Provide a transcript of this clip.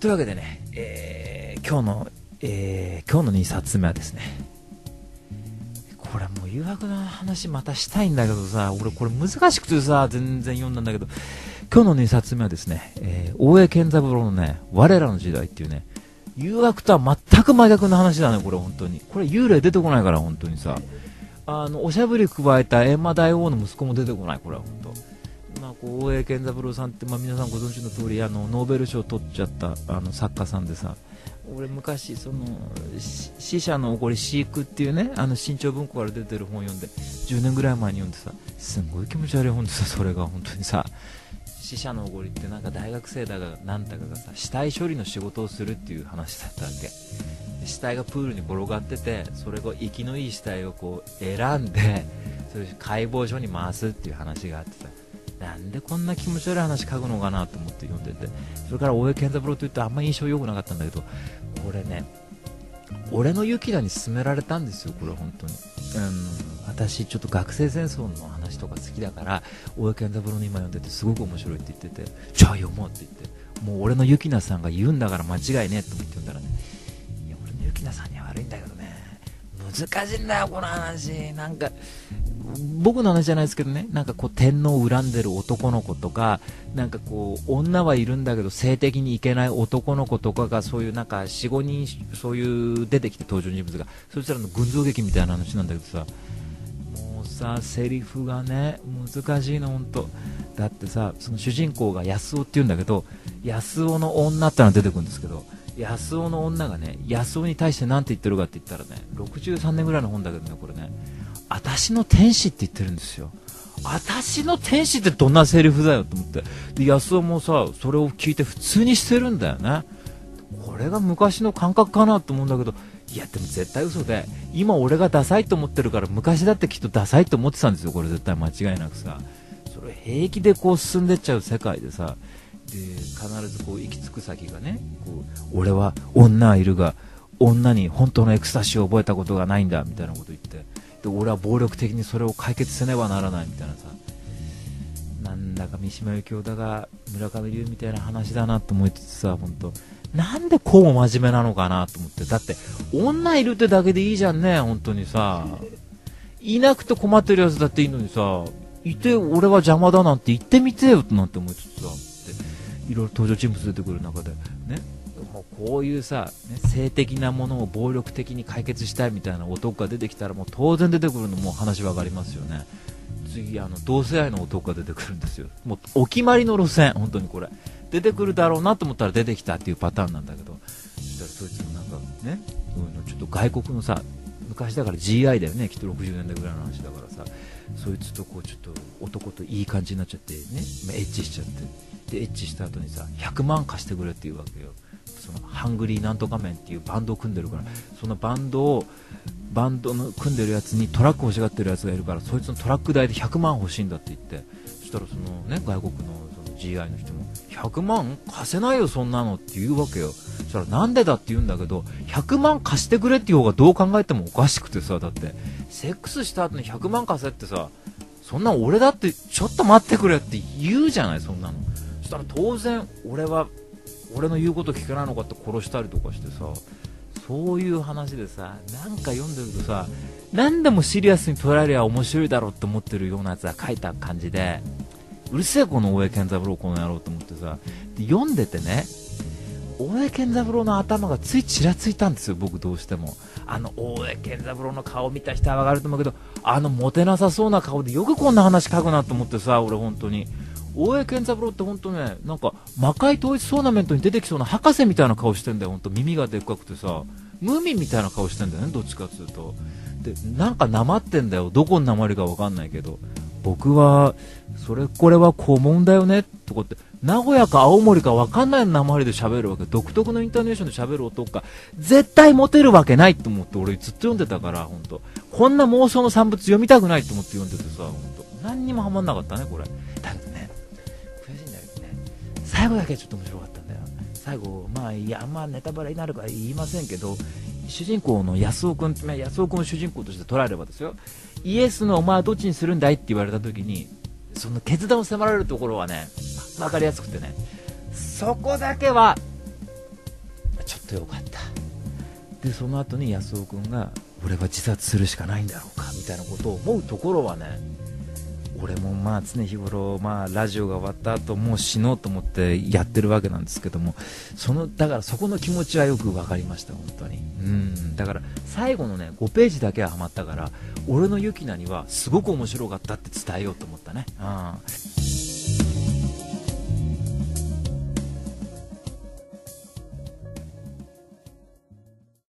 というわけでね、今日の2冊目はですね、これもう誘惑の話またしたいんだけどさ、俺これ難しくてさ全然読んだんだけど、今日の2冊目はですね、大江健三郎のね、我らの時代っていうね、誘惑とは全く真逆の話だね。これ本当に、これ幽霊出てこないから本当にさ、おしゃぶり加えた閻魔大王の息子も出てこない。これは本当、まあ、こう大江健三郎さんって、まあ、皆さんご存知の通りノーベル賞を取っちゃった作家さんでさ、俺昔その死者の起こり飼育っていうね、新潮文庫から出てる本読んで10年ぐらい前に読んでさ、すんごい気持ち悪い本でさ、それが本当にさ、死者の起こりってなんか大学生だがなんだかがさ、死体処理の仕事をするっていう話だったわけ。死体がプールに転がってて、それを生きのいい死体をこう選んで、それ解剖所に回すっていう話があってさ、なんでこんな気持ち悪い話書くのかなと思って読んでて、それから大江健三郎といってあんまり印象良くなかったんだけど、これね、俺のユキナに勧められたんですよ。これ本当に、私ちょっと学生戦争の話とか好きだから、大江健三郎の今読んでてすごく面白いって言ってて、じゃあ読もうって言って、もう俺のユキナさんが言うんだから間違いねえと思って読んだらね、いや俺のユキナさんには悪いんだけどね、難しいんだよこの話。なんか僕の話じゃないですけどね、なんかこう天皇を恨んでる男の子とか、なんかこう女はいるんだけど性的にいけない男の子とかが、そういうなんか 4,5 人そういう出てきて登場人物が、そしたらの群像劇みたいな話なんだけどさ、もうさセリフがね難しいの本当だってさ、その主人公が安尾っていうんだけど、安尾の女ってのが出てくるんですけど、安尾の女がね、安尾に対して何て言ってるかって言ったらね、63年ぐらいの本だけどね、これね、私の天使って言ってるんですよ。私の天使ってどんなセリフだよと思って、で安尾もさそれを聞いて普通にしてるんだよね。これが昔の感覚かなと思うんだけど、いやでも絶対嘘で、今俺がダサいと思ってるから昔だってきっとダサいと思ってたんですよ。これ絶対間違いなくさ、それ平気でこう進んでっちゃう世界でさ、で必ずこう行き着く先がね、こう俺は女はいるが女に本当のエクスタシーを覚えたことがないんだみたいなこと言って、で俺は暴力的にそれを解決せねばならないみたいなさ、なんだか三島由紀夫だが村上龍みたいな話だなと思いつつさ、本当なんでこうも真面目なのかなと思って、だって女いるってだけでいいじゃんね、本当にさ、いなくて困ってるやつだっていいのにさ、いて俺は邪魔だなんて言ってみてよなんて思いつつさ、いろいろ登場人物出てくる中でね、もうこういうさ、ね、性的なものを暴力的に解決したいみたいな男が出てきたらもう当然出てくるのもう話分かりますよね。次同性愛の男が出てくるんですよ。もうお決まりの路線、本当にこれ出てくるだろうなと思ったら出てきたっていうパターンなんだけど、そしたらそいつもなんかね、ちょっと外国のさ、昔だから GI だよね、きっと60年代ぐらいの話だからさ、そいつとこうちょっと男といい感じになっちゃってね、エッチしちゃって、でエッチした後にさ100万貸してくれって言うわけよ。そのハングリーなんとかメンっていうバンドを組んでるから、そのバンドの組んでるやつにトラック欲しがってるやつがいるから、そいつのトラック代で100万欲しいんだって言って、そしたらそのね外国のその GI の人も100万貸せないよそんなのって言うわけよ。そしたらなんでだって言うんだけど、100万貸してくれっていう方がどう考えてもおかしくてさ、だってセックスした後に100万貸せってさ、そんな俺だってちょっと待ってくれって言うじゃない、そんなの。そしたら当然俺の言うこと聞かないのかって殺したりとかしてさ、そういう話でさ、なんか読んでるとさ、何でもシリアスに捉えりゃ面白いだろうって思ってるようなやつが書いた感じで、うるせえこの大江健三郎この野郎と思ってさ、で読んでてね、大江健三郎の頭がついちらついたんですよ、僕どうしても。大江健三郎の顔見た人はわかると思うけど、モテなさそうな顔でよくこんな話書くなと思ってさ、俺本当に大江健三郎って本当ね、なんか魔界統一トーナメントに出てきそうな博士みたいな顔してんだよ。本当耳がでっかくてさ、ムーミンみたいな顔してんだよね、どっちかっていうと。でなんかなまってんだよ、どこになまるかわかんないけど、僕はこれは肛門だよねとかって、名古屋か青森かわかんないなまりで喋るわけ、独特のインターネーションで喋る男が絶対モテるわけないと思って俺ずっと読んでたから、本当こんな妄想の産物読みたくないと思って読んでてさ、本当何にもハマんなかったねこれ。だけどね、悔しいんだけどね、最後だけちょっと面白かったんだよ。最後まあネタバレになるから言いませんけど、主人公の安尾君を主人公として捉えればですよ、イエスのお前はどっちにするんだいって言われた時に、その決断を迫られるところはね分かりやすくてね、そこだけはとよかった。でその後に安尾君が俺は自殺するしかないんだろうかみたいなことを思うところはね、俺もまあ常日頃、まあ、ラジオが終わった後もう死のうと思ってやってるわけなんですけども、だからそこの気持ちはよく分かりました本当に。だから最後のね5ページだけはハマったから、俺のユキナにはすごく面白かったって伝えようと思ったね。